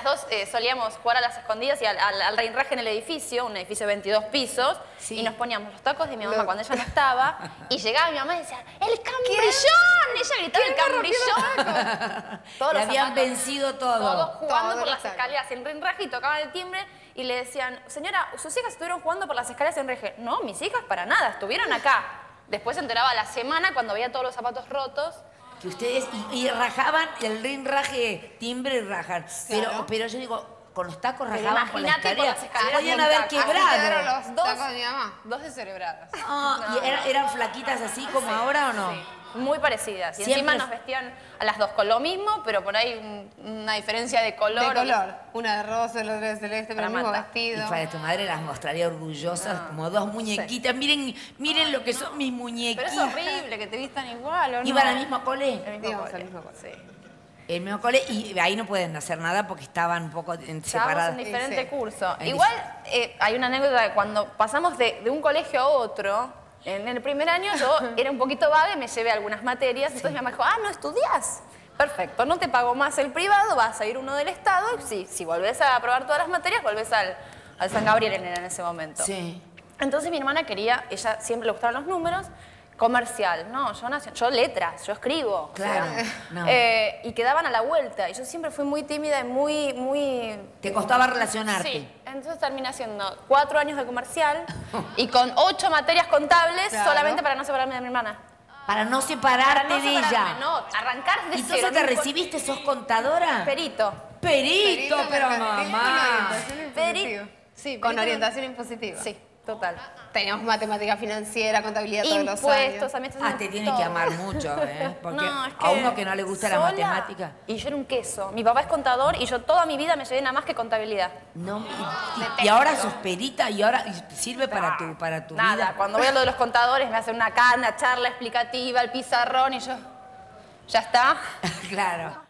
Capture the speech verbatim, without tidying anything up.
dos eh, solíamos jugar a las escondidas y al, al, al reinraje en el edificio, un edificio de veintidós pisos, sí. y nos poníamos los tacos de mi mamá no. cuando ella no estaba, y llegaba mi mamá y decía, ¡el cambrillón! Ella gritaba, ¡el cambrillón! Todos los habían zapatos, vencido todo. Todos jugando todo por las escaleras en reinraje y tocaban el timbre y le decían, señora, ¿sus hijas estuvieron jugando por las escaleras en reinraje? No, mis hijas para nada, estuvieron acá. Después se enteraba a la semana cuando veía todos los zapatos rotos. Que ustedes, y, y rajaban el rinraje, timbre y rajan. Claro. Pero, pero yo digo, con los tacos rajaban por la escalera. Podían haber quebrado. Los dos tacos de mi mamá. Dos descerebradas. Ah, no, ¿y era, eran flaquitas así como sí, ahora o no? Sí. Muy parecidas. Y Siempre... encima nos vestían a las dos con lo mismo, pero por ahí un, una diferencia de color. De color. Una de rosa, la otra de celeste, pero el mismo vestido. Y para tu madre las mostraría orgullosas, no. como dos muñequitas. Sí. Miren, miren lo que son mis muñequitas. Pero es horrible que te vistan igual, ¿o no? ¿Iban al mismo cole? El mismo cole. Al mismo cole. Sí. El mismo cole, y ahí no pueden hacer nada porque estaban un poco en separadas. En diferente sí. curso. En igual eh, hay una anécdota de cuando pasamos de, de un colegio a otro. En el primer año yo era un poquito vaga y me llevé algunas materias. Entonces sí. mi mamá dijo, ah, ¿no estudiás? Perfecto, no te pago más el privado, vas a ir uno del Estado. Y sí, si volvés a aprobar todas las materias, volvés al, al San Gabriel en, en ese momento. Sí. Entonces mi hermana quería, ella siempre le gustaban los números, comercial. No, yo, nací, yo letras, yo escribo. Claro. O sea, no. eh, y quedaban a la vuelta. Y yo siempre fui muy tímida y muy... muy ¿Te costaba relacionarte? Sí. Entonces terminé haciendo cuatro años de comercial y con ocho materias contables claro. solamente para no separarme de mi hermana. Para no separarte para no de ella. No, arrancar de ¿Y cero. entonces te recibiste? ¿Sos contadora? Perito. Perito, Perito pero con mamá. Perito. Sí, con orientación impositiva. Sí, total. Teníamos matemática financiera, contabilidad todos los Impuestos, años. Ah, te tiene que amar mucho, ¿eh? Porque no, es que a uno que no le gusta la matemática. Y yo era un queso. Mi papá es contador y yo toda mi vida me llevé nada más que contabilidad. No, y, y, y ahora sos perita y ahora sirve para tu, para tu nada, vida. Nada, cuando voy a lo de los contadores me hacen una, una charla explicativa, el pizarrón y yo... ¿Ya está? Claro.